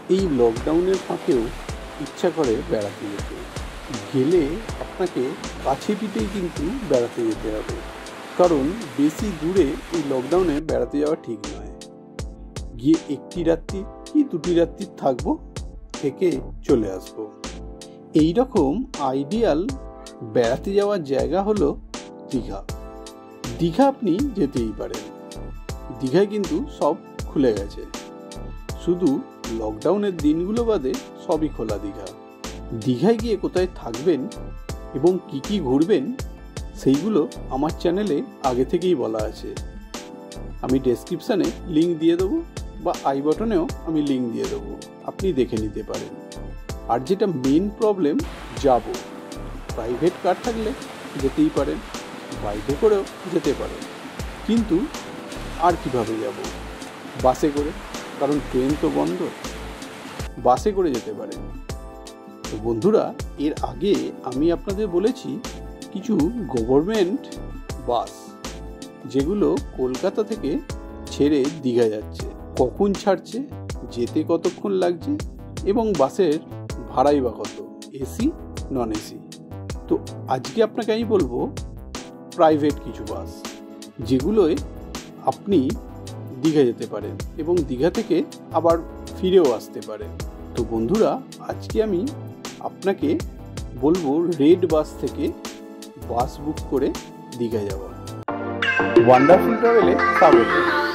এই লকডাউনের ফাঁকেও ইচ্ছা করে বেড়াতে যেতে। গেলে আপনাকে কাছে পিঠেই কিন্তু বেড়াতে যেতে হবে, কারণ বেশি দূরে এই লকডাউনে বেড়াতে যাওয়া ঠিক নয়। গিয়ে একটি রাত্রি কি দুটি রাত্রি থাকবো, থেকে চলে আসবো। এই রকম আইডিয়াল বেড়াতে যাওয়ার জায়গা হলো দীঘা। দীঘা আপনি যেতেই পারেন। দীঘায় কিন্তু সব খুলে গেছে, শুধু লকডাউনের দিনগুলো বাদে সবই খোলা। দীঘায় গিয়ে কোথায় থাকবেন এবং কি ঘুরবেন সেইগুলো আমার চ্যানেলে আগে থেকেই বলা আছে। আমি ডেসক্রিপশানে লিঙ্ক দিয়ে দেবো বা আই বাটনেও আমি লিঙ্ক দিয়ে দেবো, আপনি দেখে নিতে পারেন। আর যেটা মেন প্রবলেম, যাব প্রাইভেট কার থাকলে যেতেই পারেন, বাইকে করেও যেতে পারেন, কিন্তু আর কিভাবে যাব? বাসে করে, কারণ ট্রেন তো বন্ধ। বাসে করে যেতে পারেন। তো বন্ধুরা, এর আগে আমি আপনাদের বলেছি কিছু গভর্নমেন্ট বাস যেগুলো কলকাতা থেকে ছেড়ে দীঘা যাচ্ছে, কখন ছাড়ছে, যেতে কতক্ষণ লাগছে এবং বাসের ভাড়াই বা কত, এসি নন এসি। তো আজকে আপনাকে আমি বলবো প্রাইভেট কিছু বাস যেগুলোয় আপনি দীঘা যেতে পারেন এবং দীঘা থেকে আবার ফিরেও আসতে পারেন। তো বন্ধুরা, আজকে আমি আপনাকে বলবো রেড বাস থেকে বাস বুক করে দীঘা যাওয়া। ওয়ান্ডারফুল ট্রাভেলে স্বাগত।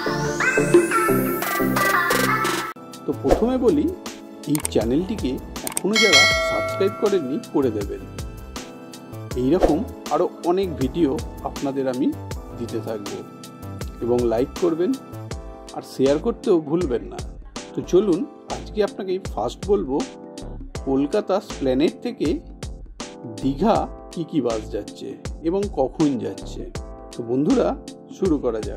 তো প্রথমে বলি, এই চ্যানেলটিকে এখনো যারা সাবস্ক্রাইব করেননি করে দেবেন। এইরকম আরও অনেক ভিডিও আপনাদের আমি দিতে থাকবো এবং লাইক করবেন আর শেয়ার করতেও ভুলবেন না। তো চলুন, আজকে আপনাকে ফার্স্ট বলবো কলকাতা স্প্ল্যানেড থেকে দীঘা কি বাস যাচ্ছে এবং কখন যাচ্ছে। তো বন্ধুরা, শুরু করা যাক।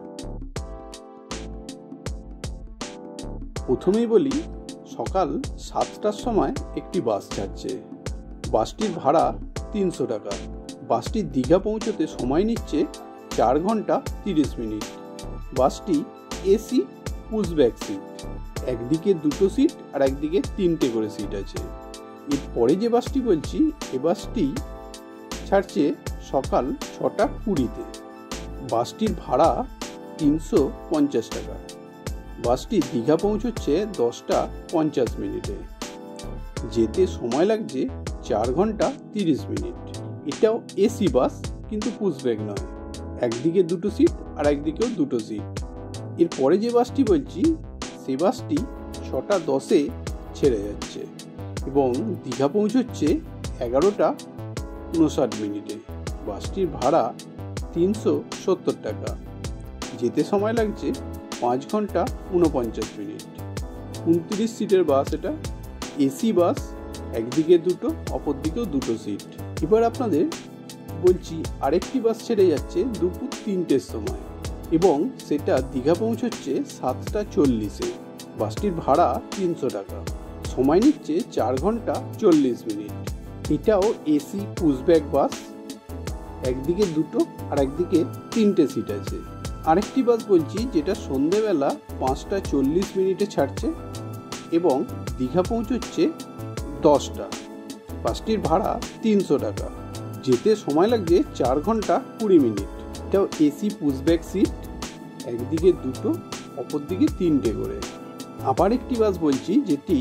প্রথমেই বলি, সকাল 7টার সময় একটি বাস ছাড়ছে। বাসটির ভাড়া 300 টাকা। বাসটি দীঘা পৌঁছতে সময় নিচ্ছে 4 ঘন্টা 30 মিনিট। বাসটি এসি পুশব্যাক সিট, একদিকে 2টো সিট আর একদিকে 3টে করে সিট আছে। এরপরে যে বাসটি বলছি, এ বাসটি ছাড়ছে সকাল 6টা 20-তে। বাসটির ভাড়া 350 টাকা। বাসটি দীঘা পৌঁছচ্ছে 10টা 50 মিনিটে। যেতে সময় লাগছে 4 ঘন্টা 30 মিনিট। এটাও এসি বাস, কিন্তু পুশব্যাক নয়, একদিকে 2টো সিট আর একদিকেও 2টো সিট। এরপরে যে বাসটি বলছি, সে বাসটি 6টা 10-এ ছেড়ে যাচ্ছে এবং দীঘা পৌঁছচ্ছে 11টা 59 মিনিটে। বাসটির ভাড়া 370 টাকা। যেতে সময় লাগছে 5 ঘন্টা 49 মিনিট। 29 সিটের বাস এটা, এসি বাস, একদিকে 2টো, অপর দিকেও 2টো সিট। এবার আপনাদের বলছি আরেকটি বাস ছেড়ে যাচ্ছে দুপুর 3টের সময় এবং সেটা দীঘা পৌঁছচ্ছে 7টা 40-এ। বাসটির ভাড়া 300 টাকা। সময় নিচ্ছে 4 ঘন্টা 40 মিনিট। এটাও এসি পুশব্যাক বাস, একদিকে 2টো আর একদিকে 3টে সিট আছে। আরেকটি বাস বলছি যেটা সন্ধেবেলা 5টা 40 মিনিটে ছাড়ছে এবং দীঘা পৌঁছচ্ছে 10টা। বাসটির ভাড়া 300 টাকা। যেতে সময় লাগছে 4 ঘন্টা 20 মিনিট। এটাও এসি পুশব্যাক সিট, একদিকে 2টো, অপর দিকে 3টে করে। আবার একটি বাস বলছি যেটি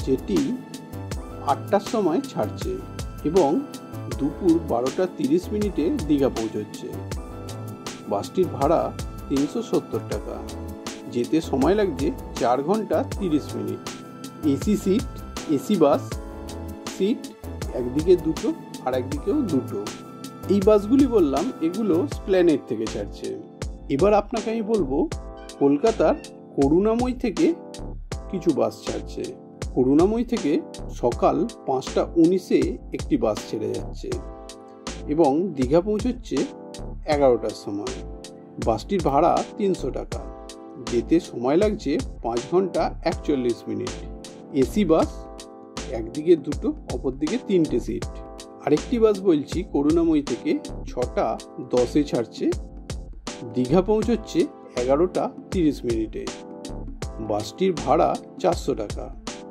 8টার সময় ছাড়ছে এবং দুপুর 12টা 30 মিনিটে দীঘা পৌঁছচ্ছে। বাসটির ভাড়া 370 টাকা। যেতে সময় লাগছে 4 ঘন্টা 30 মিনিট। AC seat, AC bus, seat একদিকে 2টো আর একদিকেও 2টো। এই বাসগুলি বললাম, এগুলো স্প্ল্যানেড থেকে ছাড়ছে। এবার আপনাকে আমি বলবো কলকাতার করুণাময়ী থেকে কিছু বাস ছাড়ছে। করুণাময়ী থেকে সকাল 5টা 19-এ একটি বাস ছেড়ে যাচ্ছে এবং দীঘা পৌঁছচ্ছে 11টার সময়। বাসটির ভাড়া 300 টাকা। যেতে সময় লাগছে 5 ঘন্টা 41 মিনিট। এসি বাস, একদিকে 2টো, অপর দিকে 3টে সিট। আরেকটি বাস বলছি করুণাময়ী থেকে 6টা 10-এ ছাড়ছে, দীঘা পৌঁছচ্ছে 11টা 30 মিনিটে। বাসটির ভাড়া 400 টাকা।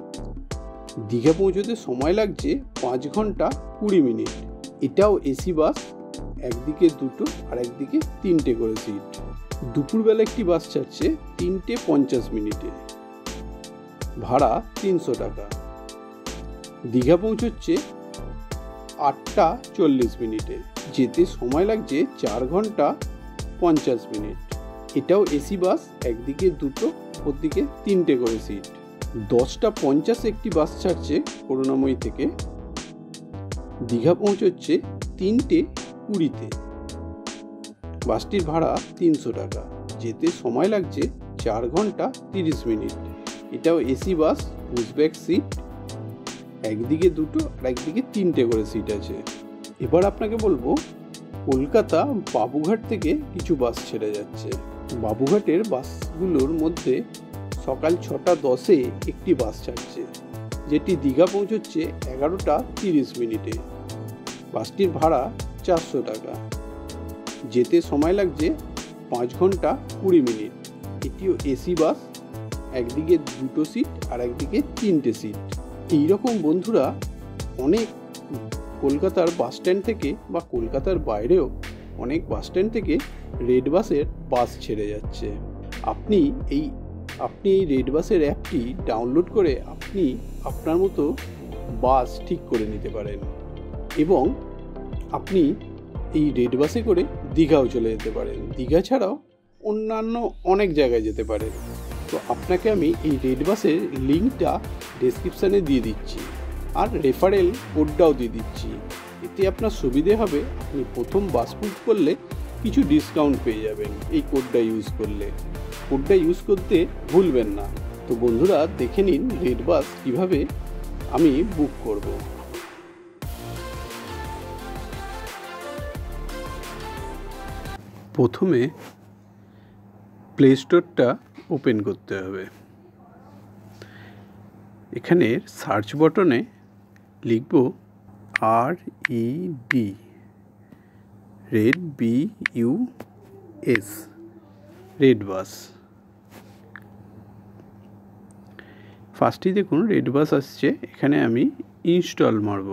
দীঘা পৌঁছতে সময় লাগছে 5 ঘন্টা 20 মিনিট। এটাও এসি বাস, একদিকে দুটো আর একদিকে 3টে করে সিট। দুপুরবেলা একটি বাস ছাড়ছে 3:50 মিনিটে, ভাড়া 300 টাকা। দীঘা পৌঁছচ্ছে 8:40 মিনিটে, যেতে সময় লাগছে 4 ঘন্টা 50 মিনিট। এটাও এসি বাস, একদিকে দুটো অপরদিকে 3টে করে সিট। 10:50 একটি বাস ছাড়ছে করুণাময়ী থেকে, দীঘা পৌঁছচ্ছে 3:20-তে। বাসটির ভাড়া 300 টাকা, যেতে সময় লাগছে 4 ঘন্টা 30 মিনিট। এটাও এসি বাস, পুশব্যাক সিট, একদিকে দুটো আর একদিকে 3টে করে সিট আছে। এবার আপনাকে বলবো কলকাতা বাবুঘাট থেকে কিছু বাস ছেড়ে যাচ্ছে। বাবুঘাটের বাসগুলোর মধ্যে সকাল 6:10-এ একটি বাস ছাড়ছে, যেটি দীঘা পৌঁছচ্ছে 11:30 মিনিটে। বাসটির ভাড়া 400 টাকা, যেতে সময় লাগছে 5 ঘন্টা 20 মিনিট। এটিও এসি বাস, একদিকে দুটো সিট আর একদিকে 3টে সিট। এইরকম বন্ধুরা অনেক কলকাতার বাস স্ট্যান্ড থেকে বা কলকাতার বাইরেও অনেক বাস স্ট্যান্ড থেকে রেড বাসের বাস ছেড়ে যাচ্ছে। আপনি এই রেড বাসের অ্যাপটি ডাউনলোড করে আপনি আপনার মতো বাস ঠিক করে নিতে পারেন এবং আপনি এই রেড বাসে করে দীঘাও চলে যেতে পারেন। দীঘা ছাড়াও অন্যান্য অনেক জায়গায় যেতে পারেন। তো আপনাকে আমি এই রেড বাসের লিঙ্কটা ডেসক্রিপশানে দিয়ে দিচ্ছি আর রেফারেল কোডটাও দিয়ে দিচ্ছি। এতে আপনার সুবিধে হবে, আপনি প্রথম বাস বুক করলে কিছু ডিসকাউন্ট পেয়ে যাবেন এই কোডটা ইউজ করলে। কোডটা ইউজ করতে ভুলবেন না। তো বন্ধুরা দেখে নিন রেড বাস কীভাবে আমি বুক করব। প্রথমে প্লে স্টোরটা ওপেন করতে হবে। এখানে সার্চ বটনে লিখব RED, red BUS, red bus. ফার্স্টেই দেখুন রেড বাস আসছে, এখানে আমি ইনস্টল মারব।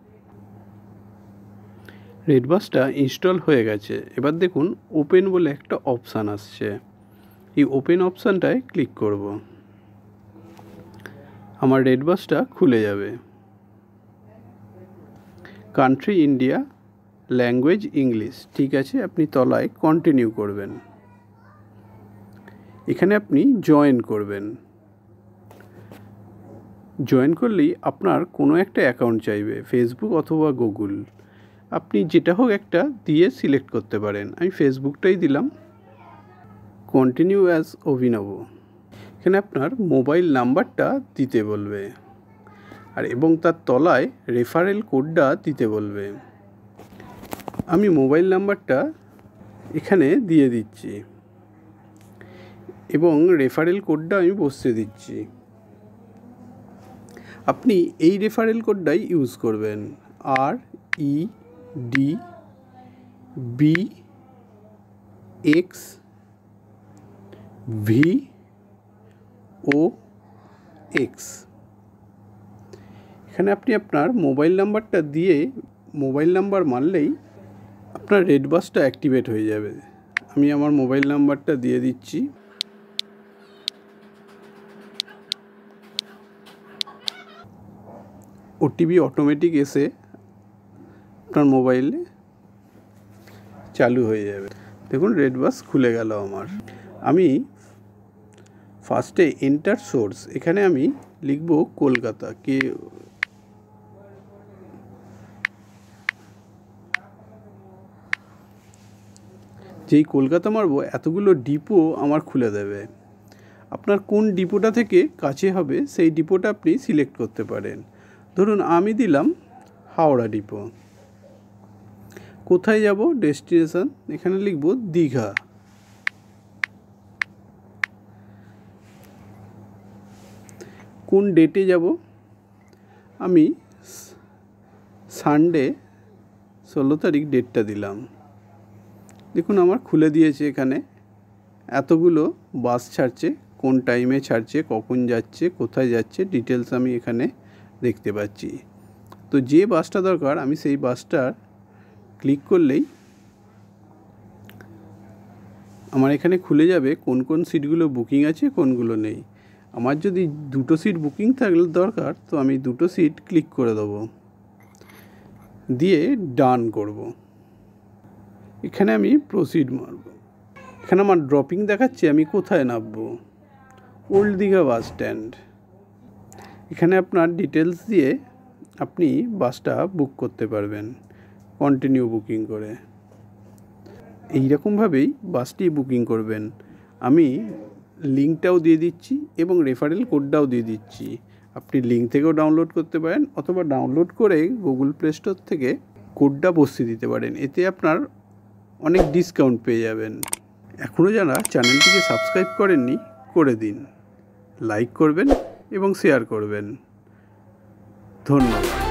রেড বাসটা ইনস্টল হয়ে গেছে। এবার দেখুন ওপেন বলে একটা অপশান আসছে, এই ওপেন অপশানটায় ক্লিক করব। আমার রেড বাসটা খুলে যাবে। কান্ট্রি ইন্ডিয়া, ল্যাঙ্গুয়েজ ইংলিশ, ঠিক আছে। আপনি তলায় কন্টিনিউ করবেন। এখানে আপনি জয়েন করবেন। জয়েন করলেই আপনার কোনো একটা অ্যাকাউন্ট চাইবে, ফেসবুক অথবা গুগল। আপনি যেটা হোক একটা দিয়ে সিলেক্ট করতে পারেন। আমি ফেসবুকটাই দিলাম। কন্টিনিউ অ্যাজ অভিনব। এখানে আপনার মোবাইল নাম্বারটা দিতে বলবে আর এবং তার তলায় রেফারেল কোডটা দিতে বলবে। আমি মোবাইল নাম্বারটা এখানে দিয়ে দিচ্ছি এবং রেফারেল কোডটা আমি বসিয়ে দিচ্ছি। আপনি এই রেফারেল কোডটাই ইউজ করবেন, REDBXVOX। এখানে আপনি আপনার মোবাইল নাম্বারটা দিয়ে মোবাইল নাম্বার মারলেই আপনার রেড বাসটা অ্যাক্টিভেট হয়ে যাবে। আমি আমার মোবাইল নাম্বারটা দিয়ে দিচ্ছি। ওটিপি অটোমেটিক এসে আপনার মোবাইলে চালু হয়ে যাবে। দেখুন রেড বাস খুলে গেল আমার। আমি ফার্স্টে এন্টার সোর্স, এখানে আমি লিখব কলকাতা। যেই কলকাতা মারবো এতগুলো ডিপো আমার খুলে দেবে। আপনার কোন ডিপোটা থেকে কাছে হবে সেই ডিপোটা আপনি সিলেক্ট করতে পারেন। ধরুন আমি দিলাম হাওড়া ডিপো। কোথায় যাব ডেস্টিনেশন, এখানে লিখব দীঘা। কোন ডেটে যাব, আমি সানডে 16 তারিখ ডেটটা দিলাম। দেখুন আমার খুলে দিয়েছে। এখানে এতগুলো বাস ছাড়ছে, কোন টাইমে ছাড়ছে, কখন যাচ্ছে, কোথায় যাচ্ছে, ডিটেলস আমি এখানে দেখতে পাচ্ছি। তো যে বাসটা দরকার আমি সেই বাসটার ক্লিক করলেই আমার এখানে খুলে যাবে কোন কোন সিটগুলো বুকিং আছে, কোনগুলো নেই। আমার যদি 2টো সিট বুকিং থাকলে দরকার, তো আমি 2টো সিট ক্লিক করে দেবো, দিয়ে ডান করব। এখানে আমি প্রসিড মারব। এখানে আমার ড্রপিং দেখাচ্ছে আমি কোথায় নামবো, ওল্ড দীঘা বাস স্ট্যান্ড। এখানে আপনার ডিটেলস দিয়ে আপনি বাসটা বুক করতে পারবেন কন্টিনিউ বুকিং করে। এইরকমভাবেই বাসটি বুকিং করবেন। আমি লিঙ্কটাও দিয়ে দিচ্ছি এবং রেফারেল কোডটাও দিয়ে দিচ্ছি। আপনি লিঙ্ক থেকেও ডাউনলোড করতে পারেন, অথবা ডাউনলোড করে গুগল প্লে স্টোর থেকে কোডটা বসিয়ে দিতে পারেন। এতে আপনার অনেক ডিসকাউন্ট পেয়ে যাবেন। এখনও যারা চ্যানেলটিকে সাবস্ক্রাইব করেননি, করে দিন, লাইক করবেন এবং শেয়ার করবেন। ধন্যবাদ।